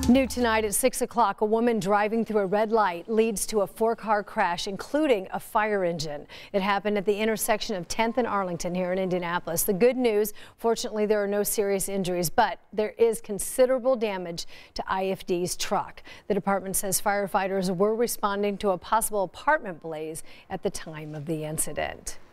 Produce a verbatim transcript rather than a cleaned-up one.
New tonight at six o'clock, a woman driving through a red light leads to a four-car crash, including a fire engine. It happened at the intersection of tenth and Arlington here in Indianapolis. The good news, fortunately, there are no serious injuries, but there is considerable damage to I F D's truck. The department says firefighters were responding to a possible apartment blaze at the time of the incident.